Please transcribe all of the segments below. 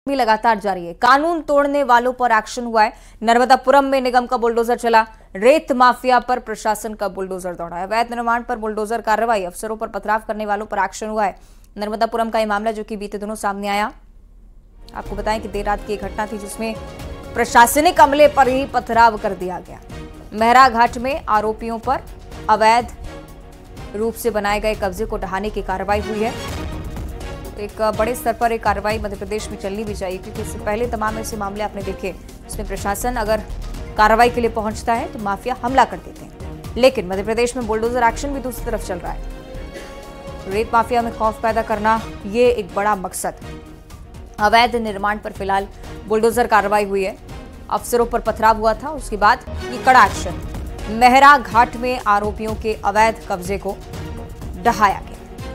भी लगातार जारी है। कानून तोड़ने वालों पर एक्शन हुआ है। नर्मदापुरम में निगम का बुलडोजर चला। रेत माफिया पर प्रशासन का बुलडोजर दौड़ा है। अवैध निर्माण पर बुलडोजर कार्रवाई। अफसरों पर पथराव करने वालों पर एक्शन हुआ है। नर्मदापुरम का यह मामला जो कि बीते दिनों सामने आया। आपको बताएं कि देर रात की एक घटना थी जिसमें प्रशासनिक अमले पर ही पथराव कर दिया गया। मेहरा घाट में आरोपियों पर अवैध रूप से बनाए गए कब्जे को ढहाने की कार्रवाई हुई है। एक बड़े स्तर पर एक कार्रवाई मध्य प्रदेश में चलनी भी चाहिए, क्योंकि इससे पहले तमाम ऐसे मामले आपने देखे जिसमें प्रशासन अगर कार्रवाई के लिए पहुंचता है तो माफिया हमला कर देते हैं। लेकिन मध्य प्रदेश में बुलडोजर एक्शन भी दूसरी तरफ चल रहा है। रेत माफिया में खौफ पैदा करना ये एक बड़ा मकसद। अवैध निर्माण पर फिलहाल बुलडोजर कार्रवाई हुई है। अफसरों पर पथराव हुआ था, उसके बाद ये कड़ा एक्शन। मेहरा घाट में आरोपियों के अवैध कब्जे को ढहाया गया।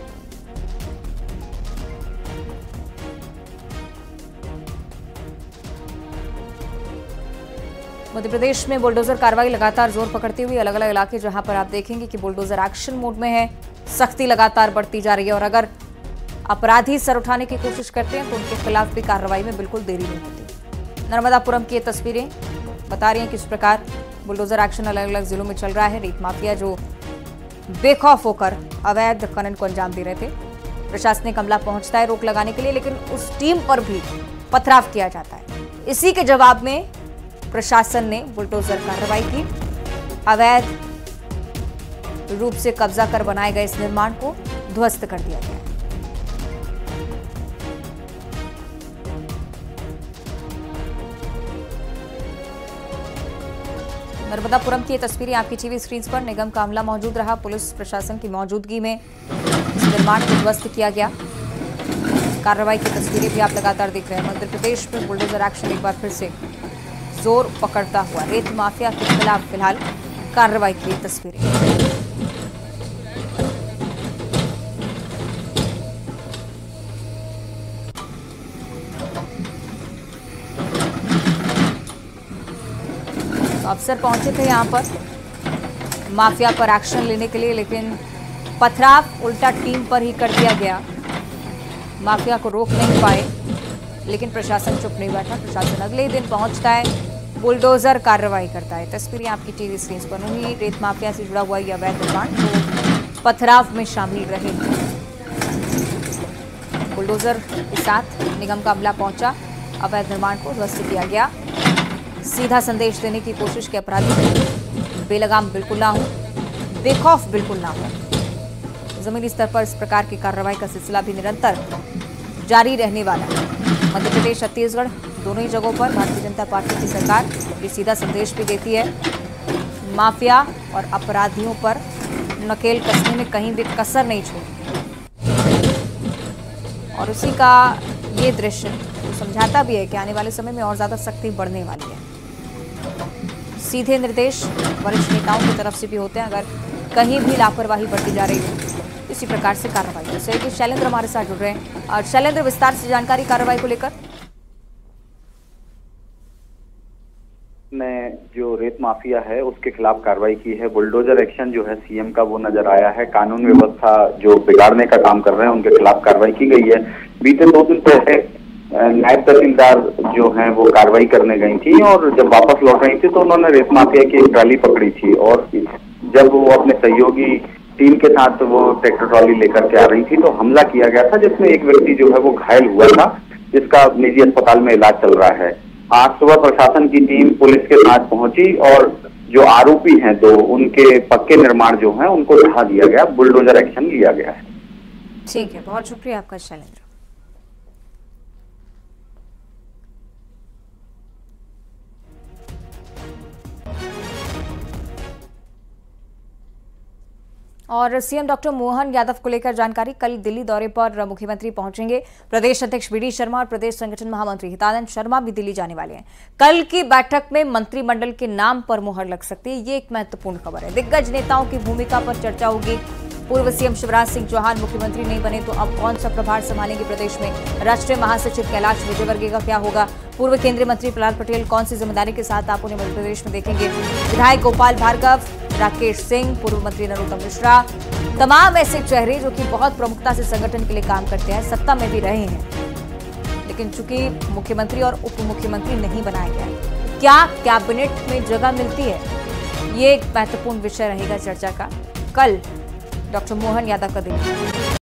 मध्य प्रदेश में बुलडोजर कार्रवाई लगातार जोर पकड़ती हुई। अलग अलग इलाके जहां पर आप देखेंगे कि बुलडोजर एक्शन मोड में है। सख्ती लगातार बढ़ती जा रही है और अगर अपराधी सर उठाने की कोशिश करते हैं तो उनके खिलाफ भी कार्रवाई में बिल्कुल देरी नहीं होती। नर्मदापुरम की ये तस्वीरें बता रही हैं किस प्रकार बुलडोजर एक्शन अलग अलग जिलों में चल रहा है। रेत माफिया जो बेखौफ होकर अवैध खनन को अंजाम दे रहे थे, प्रशासनिक अमला पहुंचता है रोक लगाने के लिए, लेकिन उस टीम पर भी पथराव किया जाता है। इसी के जवाब में प्रशासन ने बुलडोजर कार्रवाई की। अवैध रूप से कब्जा कर बनाए गए इस निर्माण को ध्वस्त कर दिया गया। नर्मदापुरम की ये तस्वीरें आपकी टीवी स्क्रीन पर। निगम का अमला मौजूद रहा। पुलिस प्रशासन की मौजूदगी में इस निर्माण को ध्वस्त किया गया। कार्रवाई की तस्वीरें भी आप लगातार देख रहे हैं। मध्य प्रदेश में बुलडोजर एक्शन एक बार फिर से जोर पकड़ता हुआ। रेत माफिया के खिलाफ फिलहाल कार्रवाई की तस्वीरें। तो अफसर पहुंचे थे यहां पर माफिया पर एक्शन लेने के लिए, लेकिन पथराव उल्टा टीम पर ही कर दिया गया। माफिया को रोक नहीं पाए, लेकिन प्रशासन चुप नहीं बैठा। प्रशासन अगले दिन पहुंचता है, बुलडोजर कार्रवाई करता है। तस्वीरें आपकी टीवी स्क्रीन पर। वहीं रेत माफिया से जुड़ा हुआ यह अवैध निर्माण तो पथराव में शामिल रहे। बुलडोजर के साथ निगम का अमला पहुंचा। अवैध निर्माण को ध्वस्त किया गया। सीधा संदेश देने की कोशिश के अपराधी बेलगाम बिल्कुल ना हो, बेखौफ बिल्कुल ना हो। जमीनी स्तर पर इस प्रकार की कार्रवाई का सिलसिला भी निरंतर जारी रहने वाला है। मध्य प्रदेश, छत्तीसगढ़ दोनों ही जगहों पर भारतीय जनता पार्टी की सरकार ये सीधा संदेश भी देती है। माफिया और अपराधियों पर नकेल कसने में कहीं भी कसर नहीं छोड़ी। और उसी का ये दृश्य तो समझाता भी है कि आने वाले समय में और ज्यादा सख्ती बढ़ने वाली है। सीधे निर्देश वरिष्ठ नेताओं की तरफ से भी होते हैं। अगर कहीं भी लापरवाही बढ़ती जा रही है, इसी प्रकार से कार्रवाई। जैसे कि शैलेंद्र हमारे साथ जुड़ रहे हैं और शैलेंद्र, विस्तार से जानकारी कार्रवाई को लेकर। ने जो रेत माफिया है उसके खिलाफ कार्रवाई की है। बुलडोजर एक्शन जो है सीएम का वो नजर आया है। कानून व्यवस्था जो बिगाड़ने का काम कर रहे हैं उनके खिलाफ कार्रवाई की गई है। बीते 2 दिन पहले नायब तहसीलदार जो हैं वो कार्रवाई करने गई थी और जब वापस लौट रही थी तो उन्होंने रेत माफिया की एक ट्राली पकड़ी थी और जब वो अपने सहयोगी टीम के साथ वो ट्रैक्टर ट्रॉली लेकर के आ रही थी तो हमला किया गया था, जिसमें एक व्यक्ति जो है वो घायल हुआ था, जिसका निजी अस्पताल में इलाज चल रहा है। आज सुबह प्रशासन की टीम पुलिस के साथ पहुंची और जो आरोपी हैं 2, उनके पक्के निर्माण जो हैं उनको ढहा दिया गया। बुलडोजर एक्शन लिया गया है। ठीक है, बहुत शुक्रिया आपका शैलेंद्र। और सीएम डॉक्टर मोहन यादव को लेकर जानकारी। कल दिल्ली दौरे पर मुख्यमंत्री पहुंचेंगे। प्रदेश अध्यक्ष बीडी शर्मा और प्रदेश संगठन महामंत्री हितानंद शर्मा भी दिल्ली जाने वाले हैं। कल की बैठक में मंत्रिमंडल के नाम पर मुहर लग सकती है, ये एक महत्वपूर्ण खबर है। दिग्गज नेताओं की भूमिका पर चर्चा होगी। पूर्व सीएम शिवराज सिंह चौहान मुख्यमंत्री नहीं बने तो अब कौन सा प्रभार संभालेंगे प्रदेश में? राष्ट्रीय महासचिव कैलाश विजयवर्गीय का क्या होगा? पूर्व केंद्रीय मंत्री प्रहलाद पटेल कौन सी जिम्मेदारी के साथ आप उन्हें मध्य प्रदेश में देखेंगे? विधायक गोपाल भार्गव, राकेश सिंह, पूर्व मंत्री नरोत्तम मिश्रा, तमाम ऐसे चेहरे जो कि बहुत प्रमुखता से संगठन के लिए काम करते हैं, सत्ता में भी रहे हैं, लेकिन चूंकि मुख्यमंत्री और उप मुख्यमंत्री नहीं बनाया गया है, क्या कैबिनेट में जगह मिलती है, ये एक महत्वपूर्ण विषय रहेगा चर्चा का। कल डॉक्टर मोहन यादव का दिन